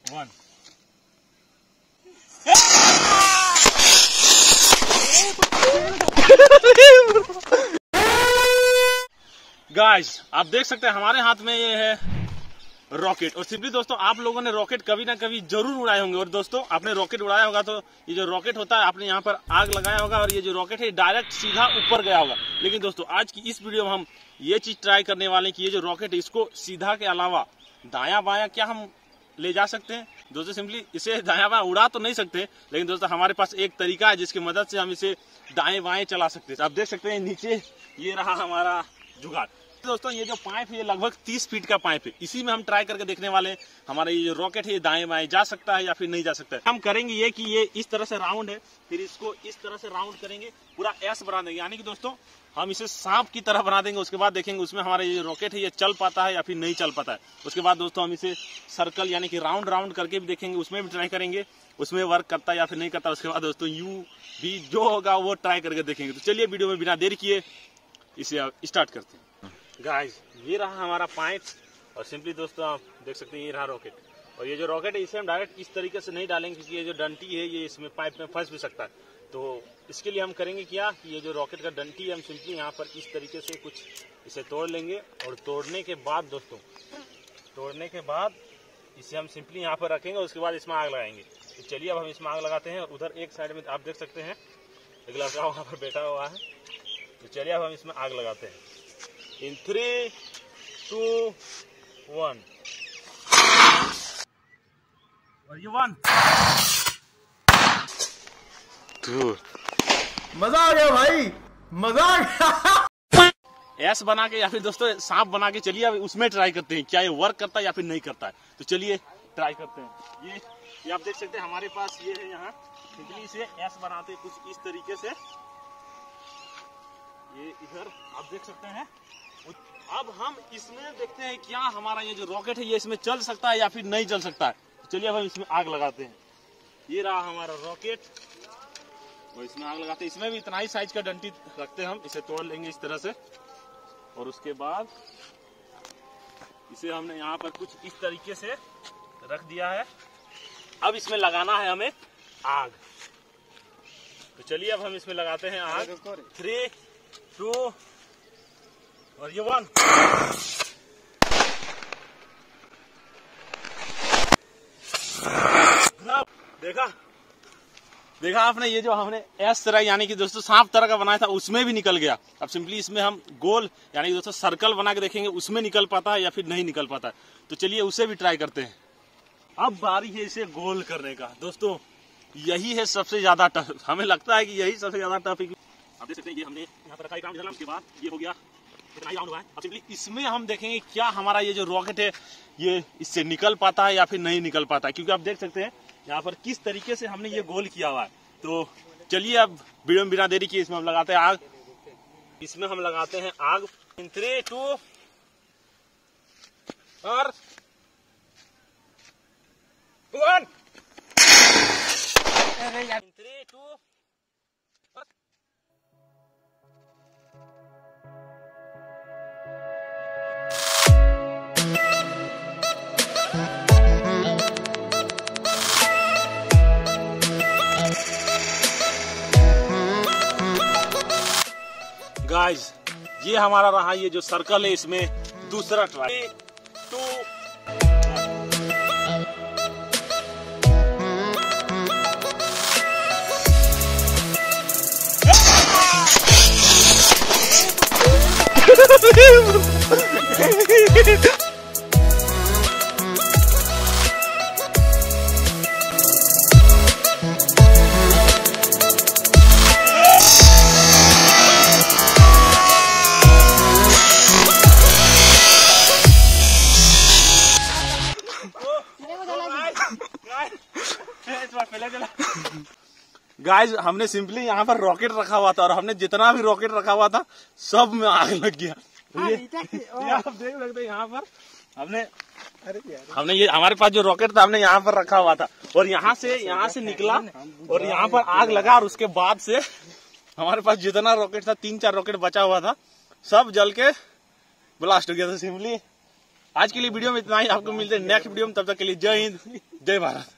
1 guys, आप देख सकते हैं हमारे हाथ में ये है रॉकेट। और सिंपली दोस्तों, आप लोगों ने रॉकेट कभी ना कभी जरूर उड़ाए होंगे। और दोस्तों, आपने रॉकेट उड़ाया होगा तो ये जो रॉकेट होता है, आपने यहाँ पर आग लगाया होगा और ये जो रॉकेट है डायरेक्ट सीधा ऊपर गया होगा। लेकिन दोस्तों, आज की इस वीडियो में हम ये चीज ट्राई करने वाले हैं कि ये जो रॉकेट है, इसको सीधा के अलावा दायां बायां क्या हम ले जा सकते हैं। दोस्तों, सिंपली इसे दायां बायां उड़ा तो नहीं सकते, लेकिन दोस्तों हमारे पास एक तरीका है जिसकी मदद से हम इसे दाएं बाएं चला सकते हैं। आप देख सकते हैं नीचे ये रहा हमारा जुगाड़। दोस्तों, ये जो पाइप है ये लगभग 30 फीट का पाइप है। इसी में हम ट्राई करके देखने वाले हैं हमारा ये जो रॉकेट है ये दाएं बाएं जा सकता है या फिर नहीं जा सकता है। हम करेंगे ये कि ये इस तरह से राउंड है, फिर इसको इस तरह से राउंड करेंगे, पूरा एस बना देंगे। यानी कि दोस्तों, हम इसे सांप की तरह बना देंगे। उसके बाद देखेंगे उसमें हमारा ये रॉकेट है ये चल पाता है या फिर नहीं चल पाता है। उसके बाद दोस्तों, हम इसे सर्कल यानी कि राउंड राउंड करके भी देखेंगे, उसमें भी ट्राई करेंगे उसमें वर्क करता है या फिर नहीं करता। उसके बाद दोस्तों, यू भी जो होगा वो ट्राई करके देखेंगे। तो चलिए वीडियो में बिना देरी किए इसे स्टार्ट करते हैं। गाइस, ये रहा हमारा पाइप और सिंपली दोस्तों आप देख सकते हैं ये रहा रॉकेट। और ये जो रॉकेट है इसे हम डायरेक्ट इस तरीके से नहीं डालेंगे, क्योंकि ये जो डंटी है ये इसमें पाइप में फंस भी सकता है। तो इसके लिए हम करेंगे क्या कि ये जो रॉकेट का डंटी है हम सिंपली यहाँ पर इस तरीके से कुछ इसे तोड़ लेंगे। और तोड़ने के बाद दोस्तों, इसे हम सिंपली यहाँ पर रखेंगे। उसके बाद इसमें आग लगाएंगे। तो चलिए अब हम इसमें आग लगाते हैं। उधर एक साइड में आप देख सकते हैं एक लड़का वहाँ पर बैठा हुआ है। तो चलिए अब हम इसमें आग लगाते हैं। In 3, 2, 1 और ये 1 2 मजा आ गया भाई, मजा आ गया। एस बना के या फिर दोस्तों सांप बना के चलिए अब उसमें ट्राई करते हैं क्या ये वर्क करता है या फिर नहीं करता है। तो चलिए ट्राई करते हैं। ये आप देख सकते हैं हमारे पास ये है यहाँ। सिंपली इसे एस बनाते हैं कुछ इस तरीके से। ये इधर आप देख सकते हैं। अब हम इसमें देखते हैं क्या हमारा ये जो रॉकेट है ये इसमें चल सकता है या फिर नहीं चल सकता है। तो चलिए अब हम इसमें आग लगाते हैं। ये रहा हमारा रॉकेट और इसमें आग लगाते हैं। इसमें भी इतना ही साइज का डंटी रखते हैं हम। इसे तोड़ लेंगे इस तरह से और उसके बाद इसे हमने यहाँ पर कुछ इस तरीके से रख दिया है। अब इसमें लगाना है हमें आग। तो चलिए अब हम इसमें लगाते हैं आग। 3, 2 और ये 1 देखा आपने, ये जो हमने एस तरह यानी कि दोस्तों सांप तरह का बनाया था उसमें भी निकल गया। अब सिंपली इसमें हम गोल यानी कि दोस्तों सर्कल बना के देखेंगे उसमें निकल पाता है या फिर नहीं निकल पाता है। तो चलिए उसे भी ट्राई करते हैं। अब बारी है इसे गोल करने का। दोस्तों, यही है सबसे ज्यादा टफ। हमें लगता है कि यही सबसे ज्यादा टफ है। आप देख सकते हैं ये हमने यहाँ पर रखा एक राउंड डाला, उसके बाद ये हो गया इतना ही राउंड हुआ है। अब सिंपली इसमें हम देखेंगे क्या हमारा ये जो रॉकेट है ये इससे निकल पाता है या फिर नहीं निकल पाता है। क्योंकि आप देख सकते हैं यहाँ पर किस तरीके से हमने ये गोल किया हुआ है। तो चलिए अब वीडियो में बिना देरी किए इसमें हम लगाते हैं आग। इसमें हम लगाते हैं आग। 3, 2 और 1 3, 2 गाइस, ये हमारा रहा ये जो सर्कल है इसमें दूसरा ट्राई। 2 गाइस, हमने सिंपली यहाँ पर रॉकेट रखा हुआ था और हमने जितना भी रॉकेट रखा हुआ था सब में आग लग गया। ये आप देख सकते हैं यहाँ पर हमने ये हमारे पास जो रॉकेट था हमने यहाँ पर रखा हुआ था और यहाँ से निकला और यहाँ पर आग लगा। और उसके बाद से हमारे पास जितना रॉकेट था 3-4 रॉकेट बचा हुआ था सब जल के ब्लास्ट हो गया था। सिंपली आज के लिए वीडियो में इतना ही। आपको मिलते हैं नेक्स्ट वीडियो में, तब तक के लिए जय हिंद जय भारत।